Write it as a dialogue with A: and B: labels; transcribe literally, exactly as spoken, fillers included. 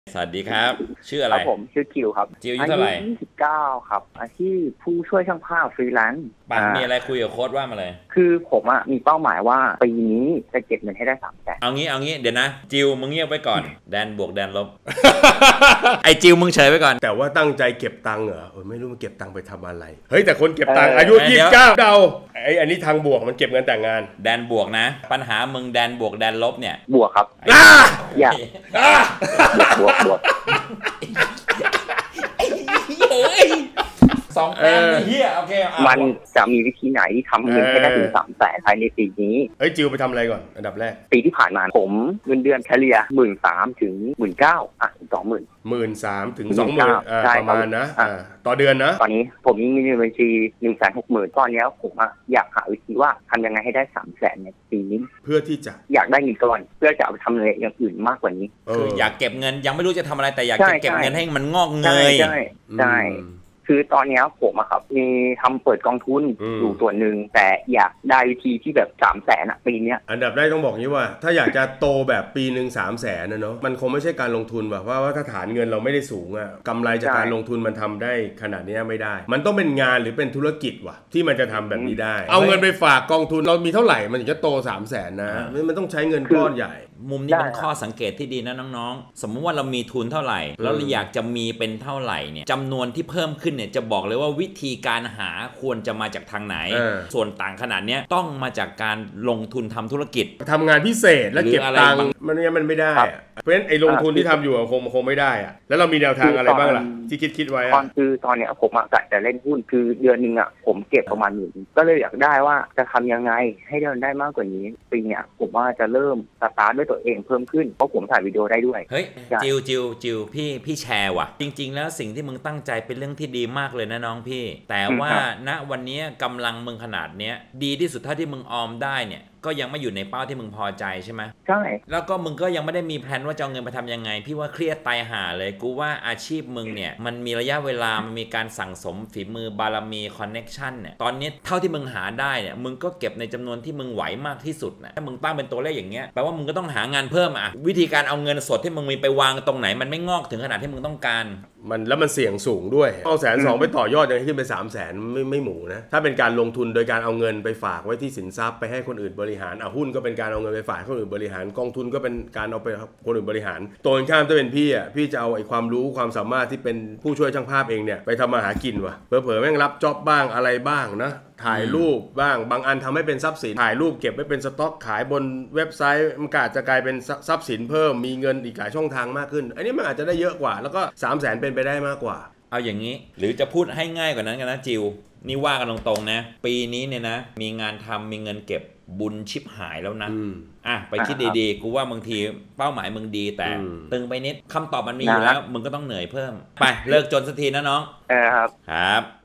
A: สวัสดีครับชื่ออะไร
B: ครับผมชื่อจิวครับ
A: จิวอายุเท่าไหร่
B: ยี่สิบเก้าครับอาชีพผู้ช่วยช่างภาพฟรีแลนซ์
A: ปะมีอะไรคุยกับโค้ดว่ามาเลย
B: คือผมอ่ะมีเป้าหมายว่าปีนี้จะเก็บเงินให้ได้สามแสน
A: เอางี้เอางี้เดี๋ยวนะจิวมึงเงียบไว้ก่อนแดนบวกแดนลบ ไอจิวมึงเฉยไว้ก่อน
C: แต่ว่าตั้งใจเก็บตังค์เหรอเออไม่รู้มันเก็บตังค์ไปทำอะไรเฮ้ยแต่คนเก็บตังค์อายุยี่สิบเก้าเดาไออันนี้ทางบวกมันเก็บเงินแต่งงาน
A: แดนบวกนะปัญหามึงแดนบวกแดนลบเนี่ย
B: บวกครับ
A: อย่า
B: บวกบวก
A: สองแต้มเฮียโอเค
B: มันจะมีวิธีไหนที่ทำเงินให้ได้ถึงสามแสนภายในปีนี้
C: เฮ้ยจิวไปทำอะไรก่อนอันดับแรก
B: ปีที่ผ่านมาผมเงินเดือนเฉลี่ยหมื่นสามถึงหมื่นเก้าอ่ะสองหมื่น
C: หมื่นสามถึงสองหมื่นประมาณนะต่อเดือนนะ
B: ตอนนี้ผมมีเงินในบัญชีหนึ่งแสนหกหมื่นตอนนี้ผมอยากหาวิธีว่าทำยังไงให้ได้สามแสนในปีนี้
C: เพื่อที่จะ
B: อยากได้เงินก้อนเพื่อจะเอาไปทำอะไรอย่างอื่นมากกว่านี้
A: คืออยากเก็บเงินยังไม่รู้จะทำอะไรแต่อยากจะเก็บเงินให้มันงอกเงย
B: ใช่ใช่คือตอนนี้ผมอะครับมีทำเปิดกองทุนอยู่ตัวหนึ่งแต่อยากได้วิธีที่แบบสามแสนอะปีนี้
C: อันดับแรกต้องบอกงี้ว่าถ้าอยากจะโตแบบปีหนึ่งสามแสนนะเนาะมันคงไม่ใช่การลงทุนแบบว่าว่าถ้าฐานเงินเราไม่ได้สูงอะกำไรจากการลงทุนมันทำได้ขนาดนี้ไม่ได้มันต้องเป็นงานหรือเป็นธุรกิจว่ะที่มันจะทำแบบนี้ได้เอาเงินไปฝากกองทุนเรามีเท่าไหร่มันถึงจะโตสามแสนนะมันต้องใช้เงินก้อนใหญ่
A: มุมนี้เป็นข้อสังเกตที่ดีนะน้องๆสมมติว่าเรามีทุนเท่าไหร่แล้วเราอยากจะมีเป็นเท่าไหร่เนี่ยจำนวนที่เพิ่มขึ้นเนี่ยจะบอกเลยว่าวิธีการหาควรจะมาจากทางไหนส่วนต่างขนาดนี้ต้องมาจากการลงทุนทำธุรกิจ
C: ทำงานพิเศษแล้วเก็บตังค์มันเนี่ยมันไม่ได้เพราะฉะนั้นไอ้ลงทุนที่ทำอยู่คงคงไม่ได้อะแล้วเรามีแนวทางอะไรบ้างล่ะที่คิดคิดไว้
B: ตอนคือตอนนี้ผมกะจะเล่นหุ้นคือเดือนนึงอ่ะผมเก็บประมาณหมื่นก็เลยอยากได้ว่าจะทำยังไงให้ได้มากกว่านี้ปีเนี้ยผมว่าจะเริ่มสตาร์ทด้วยตัวเองเพิ่มขึ้นเพราะผมถ่ายวิดีโอได้ด้วย
A: เฮ้ยจิวจิวจิวพี่พี่แชร์ว่ะจริงๆแล้วสิ่งที่มึงตั้งใจเป็นเรื่องที่ดีมากเลยนะน้องพี่แต่ว่าณวันนี้กำลังมึงขนาดเนี้ยดีที่สุดเท่าที่มึงออมได้เนี่ยก็ยังไม่อยู่ในเป้าที่มึงพอใจใช่ไหม
B: ใช่
A: แล้วก็มึงก็ยังไม่ได้มีแผนว่าจะเอาเงินไปทำยังไงพี่ว่าเครียดตายห่าเลยกูว่าอาชีพมึงเนี่ยมันมีระยะเวลามันมีการสั่งสมฝีมือบารมีคอนเน็กชันเนี่ยตอนนี้เท่าที่มึงหาได้เนี่ยมึงก็เก็บในจำนวนที่มึงไหวมากที่สุดนะถ้ามึงตั้งเป็นตัวเลขอย่างเงี้ยแปลว่ามึงก็ต้องหางานเพิ่มอ่ะวิธีการเอาเงินสดที่มึงมีไปวางตรงไหนมันไม่งอกถึงขนาดที่มึงต้องการ
C: มันแล้วมันเสี่ยงสูงด้วยเอาแสนสองไปต่อยอดยังขึ้นไปสามแสนไม่ไม่หมูนะถ้าเป็นการลงทุนโดยการเอาเงินไปฝากไว้ที่สินทรัพย์ไปให้คนอื่นบริหารอ่ะหุ้นก็เป็นการเอาเงินไปฝากคนอื่นบริหารกองทุนก็เป็นการเอาไปคนอื่นบริหารตรงข้ามถ้าเป็นพี่อ่ะพี่จะเอาไอ้ความรู้ความสามารถที่เป็นผู้ช่วยช่างภาพเองเนี่ยไปทำมาหากินวะเผลอๆแม่งรับจ็อบบ้างอะไรบ้างนะถ่ายรูปบ้างบางอันทำให้เป็นทรัพย์สินถ่ายรูปเก็บไว้เป็นสต็อกขายบนเว็บไซต์มันอาจจะกลายเป็นทรัพย์สินเพิ่มมีเงินอีกหลายช่องทางมากขึ้นอันนี้มันอาจจะได้เยอะกว่าแล้วก็สามแสนเป็นไปได้มากกว่า
A: เอาอย่างนี้หรือจะพูดให้ง่ายกว่านั้นกันนะจิวนี่ว่ากันตรงๆนะปีนี้เนี่ยนะมีงานทำมีเงินเก็บบุญชิบหายแล้วนะอ่ะไปคิดดีๆกูว่าบางทีเป้าหมายมึงดีแต่ตึงไปนิดคำตอบมันมีอยู่แล้วมึงก็ต้องเหนื่อยเพิ่มไปเลิกจนสักทีนะน้อง
B: ครับ
A: ครับ